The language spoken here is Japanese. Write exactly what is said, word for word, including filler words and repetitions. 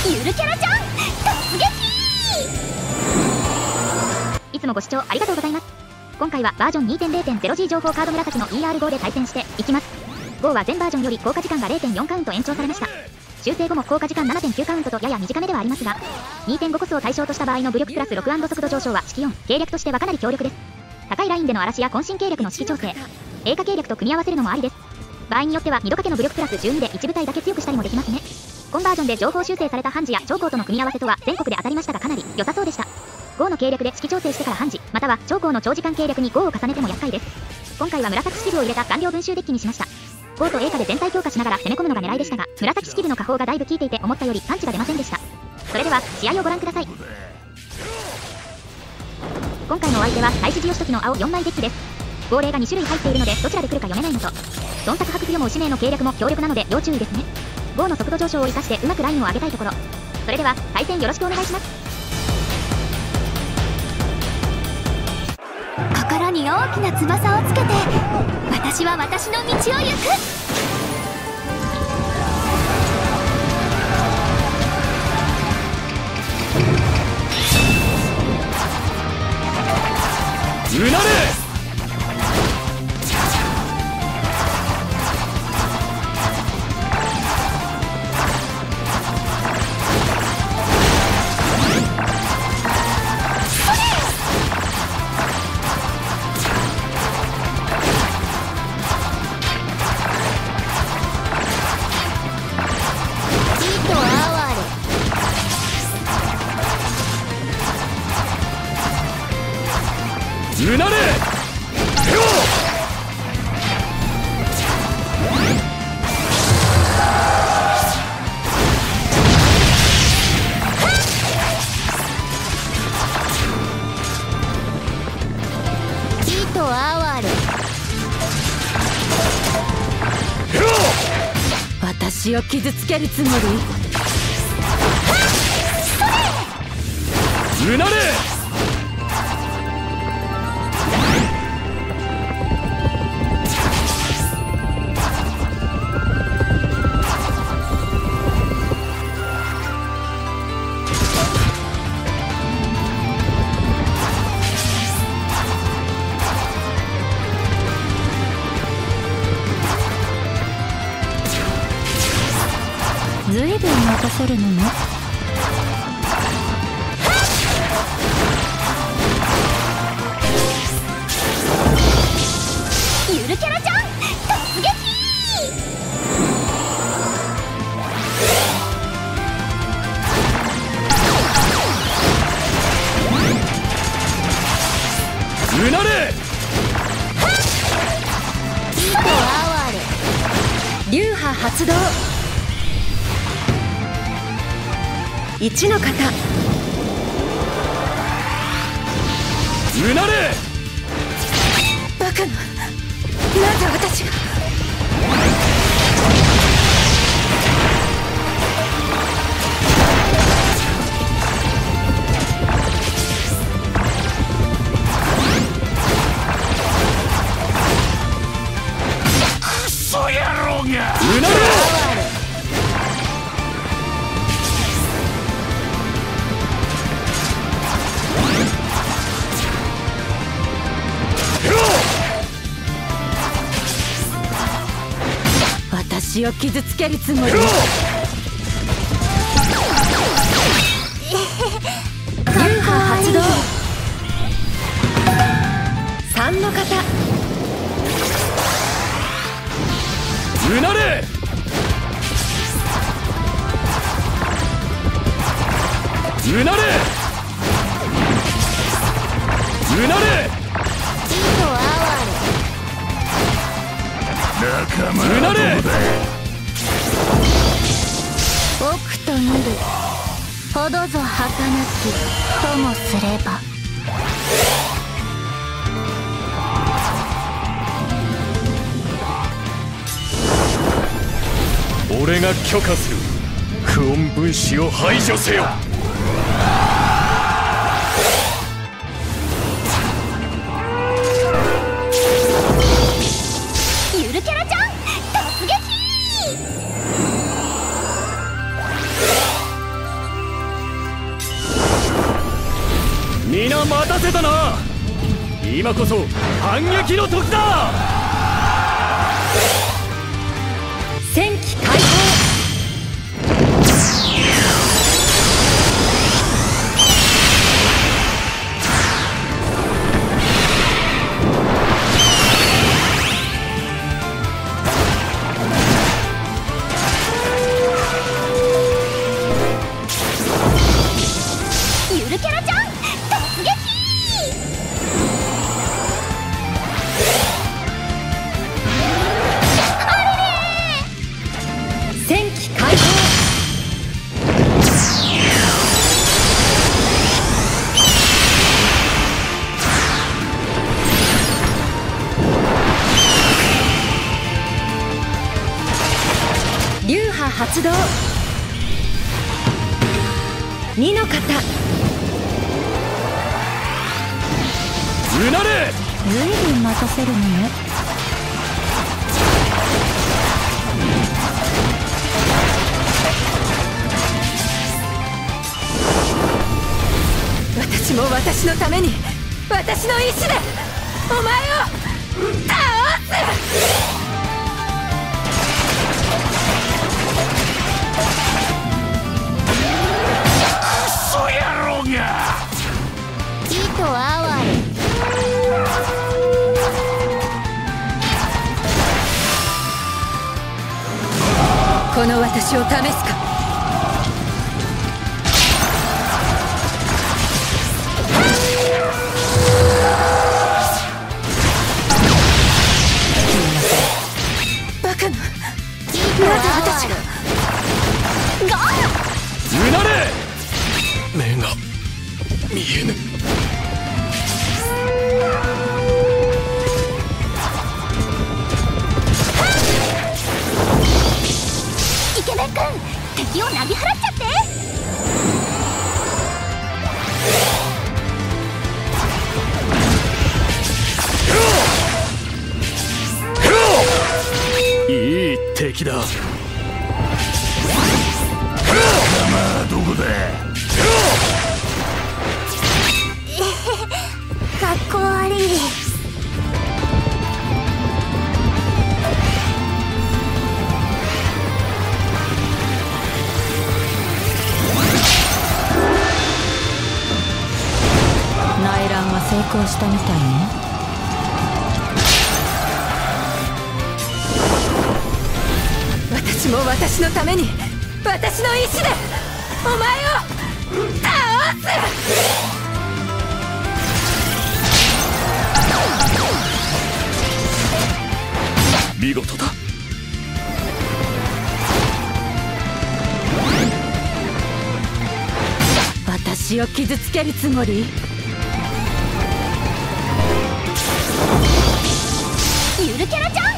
ゆるキャラちゃん突撃。いつもご視聴ありがとうございます。今回はバージョン にてんゼロてんゼロジー 情報カード紫の イーアールフォー で対戦していきます。ゴーは前バージョンより効果時間が れいてんよん カウント延長されました。修正後も効果時間 ななてんきゅう カウントとやや短めではありますが、にてんご コスを対象とした場合の武力プラスろく&速度上昇は式よん、計略としてはかなり強力です。高いラインでの嵐や渾身計略の式調整、A 化計略と組み合わせるのもありです。場合によってはにど掛けの武力プラスじゅうにでいち部隊だけ強くしたりもできますね。今バージョンで情報修正されたハンジや長江との組み合わせとは全国で当たりましたがかなり良さそうでした。ゴーの計略で式調整してからハンジ、または長江の長時間計略にゴーを重ねても厄介です。今回は紫スキルを入れた顔料文集デッキにしました。ゴーと A 化で全体強化しながら攻め込むのが狙いでしたが、紫スキルの下方がだいぶ効いていて思ったよりパンチが出ませんでした。それでは試合をご覧ください。今回のお相手は大志義時の青よんまいデッキです。号令がに種類入っているのでどちらで来るか読めないのと、鈍作白強も使命の計略も強力なので要注意ですね。ゴーの速度上昇を生かしてうまくラインを上げたいところ。それでは対戦よろしくお願いします。 心に大きな翼をつけて私は私の道を行く。 うなれ。うなれ。 糸哀れ。私を傷つけるつもり。 うなれ。 ずいぶん待たせるのね。 ゆるキャラちゃん突撃。 うなれ。 糸哀れ。流派発動。一の型。 うなれ。 バカな、なぜ私が。 クソ野郎が。うなれ。 私を傷つけるつもり。流派発動。三の型。 うなれ。うなれ。うなれ。 糸哀れ。 仲間はどこだ。 奥と見るほどぞ儚きともすれば。 俺が許可する。クオン分子を排除せよ。 ゆるキャラちゃん突撃。 皆待たせたな。今こそ反撃の時だ。 戦機開放。 ゆるキャラちゃん突撃。 戦機開放。流派発動。二の型。 うなれ。 ずいぶん待たせるのね。私も私のために、私の意志でお前を倒す。 クソ野郎が。 意図哀れ。この私を試すか。バカな。なぜ私が。 うなれ。目が見えぬ。 イケメンくん、敵をなぎ払っちゃって。 いい敵だ。まあどこだ。 かっこ悪い。 内乱は成功したみたいね。私も私のために、私の意志でお前を倒す。 見事だ。 私を傷つけるつもり？ ゆるキャラちゃん